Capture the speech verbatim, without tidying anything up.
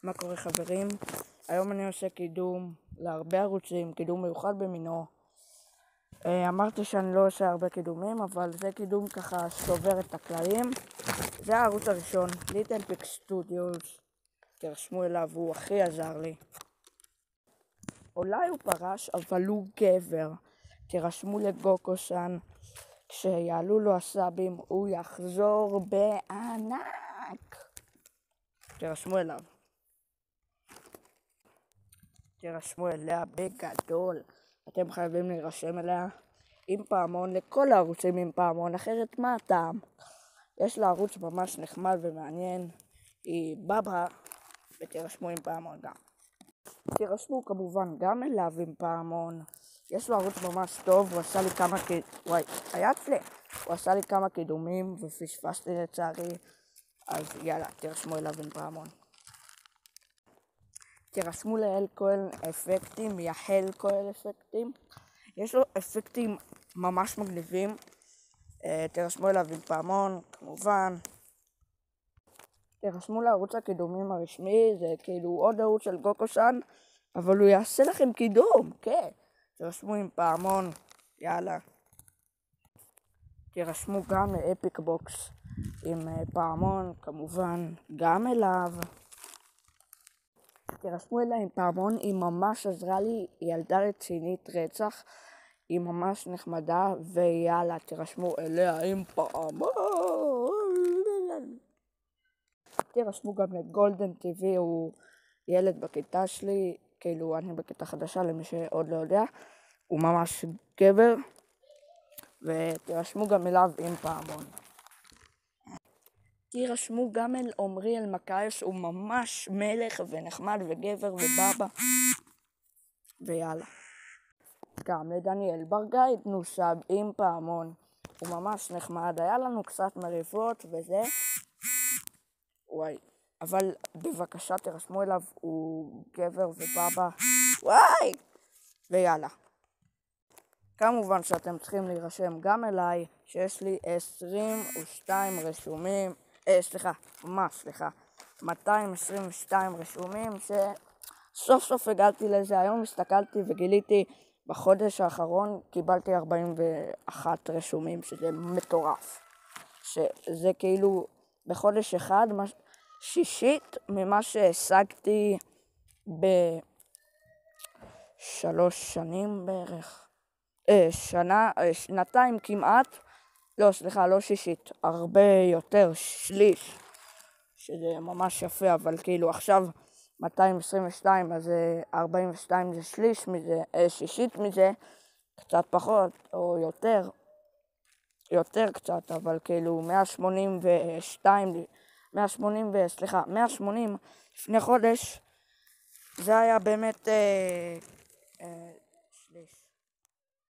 מה קורה חברים? היום אני עושה קידום להרבה ערוצים, קידום מיוחד במינו. אמרתי שאני לא עושה הרבה קידומים, אבל זה קידום ככה שובר את הכללים. זה הערוץ הראשון, ליטל פיק סטודיוס. תרשמו אליו, הוא הכי עזר לי. אולי הוא פרש, אבל הוא גבר. תרשמו לגוקו-סן, כשיעלו לו הסאבים הוא יחזור בענק. תרשמו אליו. תרשמו אליה בגדול. אתם חייבים להירשם אליה עם פעמון, לכל הערוצים עם פעמון, אחרת מה הטעם? יש לה ערוץ ממש נחמד ומעניין, היא בבא, ותרשמו עם פעמון גם. תרשמו כמובן גם אליו עם פעמון, יש לו ערוץ ממש טוב, הוא עשה לי כמה קידומים, וואי, היה אצלי, הוא עשה לי כמה קידומים ופשפשתי לצערי, אז יאללה, תרשמו אליו עם פעמון. תרשמו לאל כהן אפקטים, יחל כהן אפקטים, יש לו אפקטים ממש מגניבים, תרשמו אליו עם פעמון, כמובן. תרשמו לערוץ הקידומים הרשמי, זה כאילו עוד ערוץ של גוקו-סן, אבל הוא יעשה לכם קידום, כן. תרשמו עם פעמון, יאללה. תרשמו גם לאפיק בוקס עם פעמון, כמובן, גם אליו. תרשמו אליה עם פעמון, היא ממש עזרה לי, היא ילדה רצינית רצח, היא ממש נחמדה, ויאללה, תרשמו אליה עם פעמון. תרשמו גם לגולדן טיווי, הוא ילד בכיתה שלי, כאילו אני בכיתה חדשה למי שעוד לא יודע, הוא ממש גבר, ותרשמו גם אליו עם פעמון. תרשמו גם אל עומרי אלמקייס, הוא ממש מלך ונחמד וגבר ובבא, ויאללה. גם לדניאל ברגאי תנו סאב עם פעמון, הוא ממש נחמד, היה לנו קצת מריבות וזה, וואי, אבל בבקשה תרשמו אליו, הוא גבר ובבא, וואי, ויאללה. כמובן שאתם צריכים להירשם גם אליי, שיש לי עשרים ושתיים רשומים, אה, סליחה, ממש, סליחה, מאתיים עשרים ושתיים רשומים, שסוף סוף הגעתי לזה, היום הסתכלתי וגיליתי, בחודש האחרון קיבלתי ארבעים ואחת רשומים, שזה מטורף, שזה כאילו בחודש אחד, שישית ממה שהשגתי בשלוש שנים בערך, אה, שנה, אה, שנתיים כמעט, לא, סליחה, לא שישית, הרבה יותר, שליש, שזה ממש יפה, אבל כאילו עכשיו מאתיים עשרים ושתיים, אז ארבעים ושתיים זה שליש מזה, אה, שישית מזה, קצת פחות, או יותר, יותר קצת, אבל כאילו מאה שמונים ושתיים, מאה שמונים, סליחה, מאה שמונים לפני חודש, זה היה באמת אה, אה, שליש.